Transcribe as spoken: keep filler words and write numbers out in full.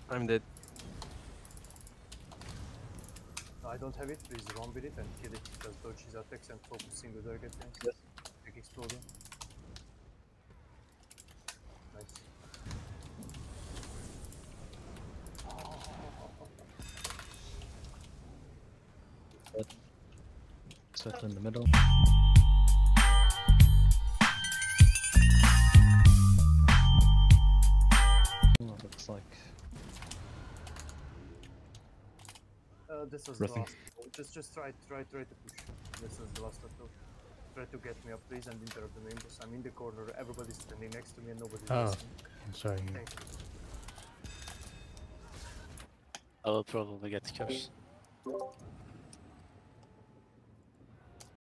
I'm dead. I don't have it, please run with it and kill it. Just dodge his attacks and focus single target things. Yes. Take exploding. Nice. Circle in the middle. Oh, looks like Uh, this was Nothing. the last. Just, just try, try, try to push. This was the last attempt. Try to get me up, please, and interrupt the main boss. I'm in the corner. Everybody's standing next to me, and nobody's Oh, listening. sorry. Thank you. I will probably get cursed.